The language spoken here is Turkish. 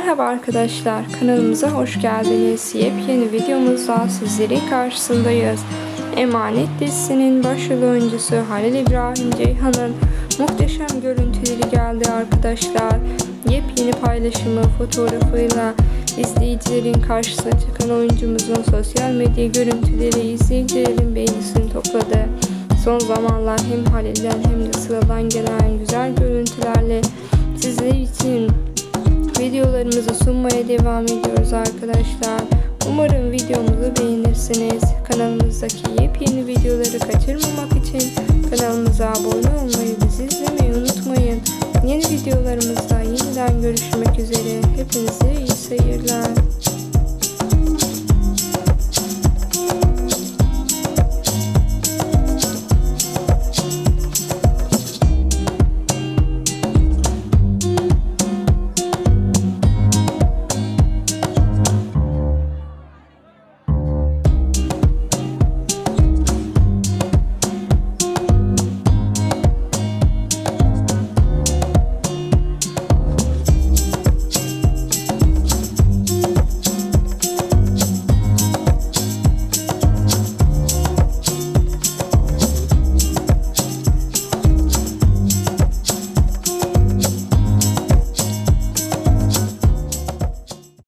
Merhaba arkadaşlar, kanalımıza hoş geldiniz. Yepyeni videomuzla sizlerin karşısındayız. Emanet dizisinin başrol oyuncusu Halil İbrahim Ceyhan'ın muhteşem görüntüleri geldi arkadaşlar. Yepyeni paylaşımı fotoğrafıyla izleyicilerin karşısına çıkan oyuncumuzun sosyal medya görüntüleri izleyicilerin beğenisini topladı. Son zamanlar hem Halil'den hem de sıradan gelen güzel görüntülerle sizler için videolarımızı sunmaya devam ediyoruz arkadaşlar. Umarım videomuzu beğenirsiniz. Kanalımızdaki yepyeni videoları kaçırmamak için kanalımıza abone olmayı, bizi izlemeyi unutmayın. Yeni videolarımızda yeniden görüşmek üzere. Hepinize iyi seyirler.